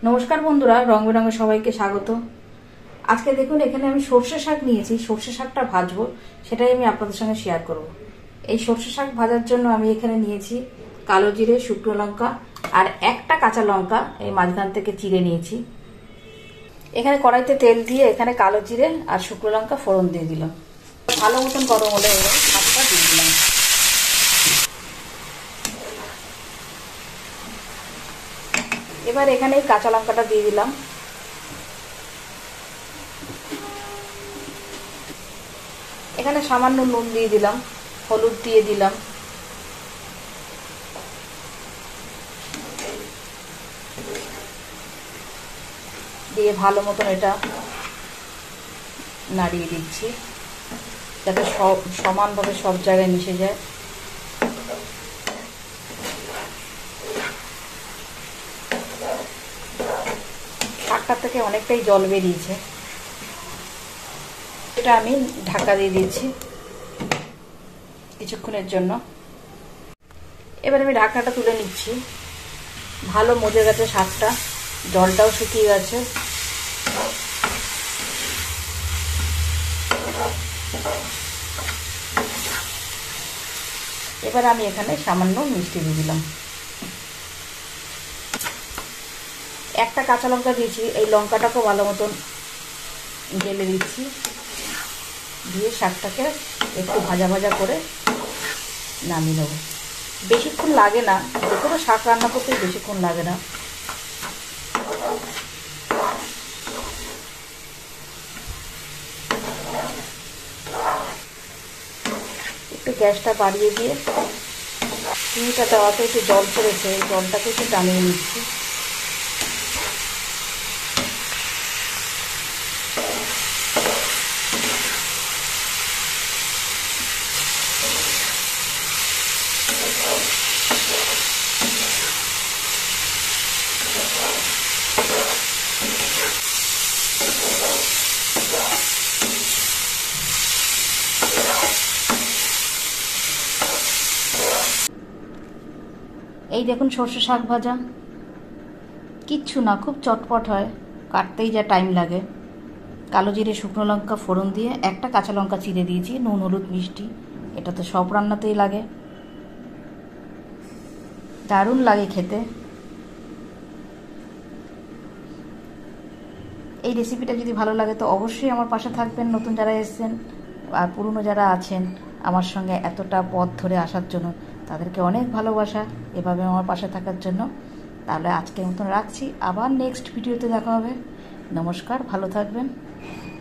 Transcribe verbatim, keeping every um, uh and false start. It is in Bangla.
নমস্কার বন্ধুরা, রং বেরঙে সবাইকে স্বাগত। আজকে দেখুন এখানে আমি সর্ষে শাক নিয়েছি। সর্ষে শাকটা ভাজবো, সেটাই আমি আপনাদের সঙ্গে শেয়ার করব। এই সর্ষে শাক ভাজার জন্য আমি এখানে নিয়েছি কালো জিরে, শুকনো লঙ্কা আর একটা কাঁচা লঙ্কা এই মাঝখান থেকে চিড়ে নিয়েছি। এখানে কড়াইতে তেল দিয়ে এখানে কালো জিরে আর শুকনো লঙ্কা ফোড়ন দিয়ে দিলাম। ভালো মতন গরম হলে এবার শাকটা দিয়ে দিলাম। এবার এখানে এই কাঁচা লঙ্কাটা দিয়ে দিলাম। এখানে সামান্য নুন দিয়ে দিলাম, হলুদ দিয়ে দিলাম, দিয়ে ভালো মতন এটা নাড়িয়ে দিচ্ছি যাতে সব সমানভাবে সব জায়গায় মিশে যায়। শাকটা থেকে অনেকটাই জল বেরিয়েছে, এটা আমি ঢাকা দিয়ে দিয়েছি কিছুক্ষণের জন্য। এবার আমি ঢাকনাটা তুলে নিচ্ছি। ভালো মজে গেছে শাকটা, জলটাও শুকিয়ে গেছে। এবার আমি এখানে সামান্য মিষ্টি দিয়ে দিলাম। একটা কাঁচা লঙ্কা দিয়েছি, এই লঙ্কাটাকেও ভালো মতন ঢেলে দিচ্ছি, দিয়ে শাকটাকে একটু ভাজা ভাজা করে নামিয়ে নেব। বেশিক্ষণ লাগে না, যে কোনো শাক রান্না করতে বেশিক্ষণ লাগে না। একটু গ্যাসটা বাড়িয়ে দিয়ে চিনিটা দেওয়াতে একটু জল পড়েছে, এই জলটাকে একটু টানিয়ে নিচ্ছি। এই দেখুন সর্ষে শাক ভাজা, কিচ্ছু না, খুব চটপট হয়, কাটতেই যা টাইম লাগে। কালো জিরে শুকনো লঙ্কা ফোড়ন দিয়ে একটা কাঁচা লঙ্কা চিড়ে দিয়েছি, নুন হলুদ মিষ্টি, এটা তো সব রান্নাতেই লাগে, দারুণ লাগে খেতে। এই রেসিপিটা যদি ভালো লাগে তো অবশ্যই আমার পাশে থাকবেন, নতুন যারা এসেছেন আর পুরনো যারা আছেন আমার সঙ্গে এতটা পথ ধরে আসার জন্য তাদেরকে অনেক ভালোবাসা এভাবে আমার পাশে থাকার জন্য। তাহলে আজকের মতন রাখছি, আবার নেক্সট ভিডিওতে দেখা হবে। নমস্কার, ভালো থাকবেন।